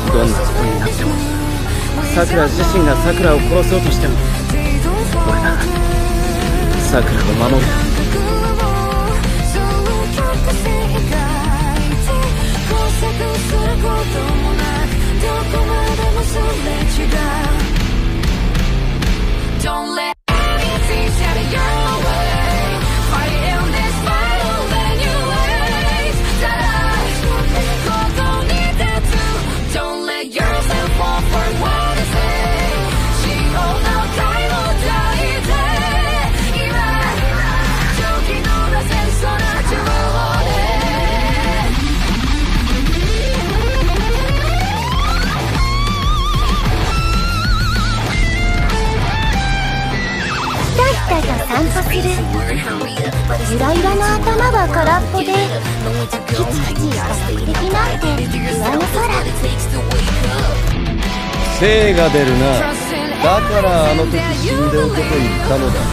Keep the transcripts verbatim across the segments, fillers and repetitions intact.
どんなことになっても、さくら自身がさくらを殺そうとしても、俺がさくらを守る。Don't let anything shatter your way. Fight in this battle, then you wait. Don't let yourself fall for what I say. She hold out time or die day. Even joking on the sense of natural day. ひたひたと散歩するゆらゆらな頭は空っぽでキチキチした素敵なんて上の空。 精が出るな。だからあの時死んでおけと言ったのだ。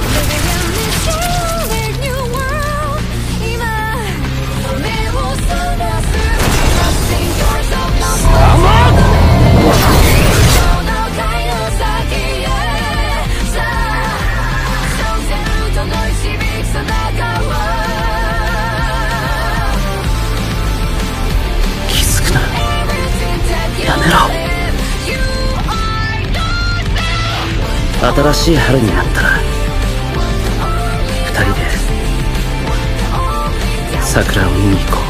気づくな。やめろ。新しい春になったら二人で桜を見に行こう。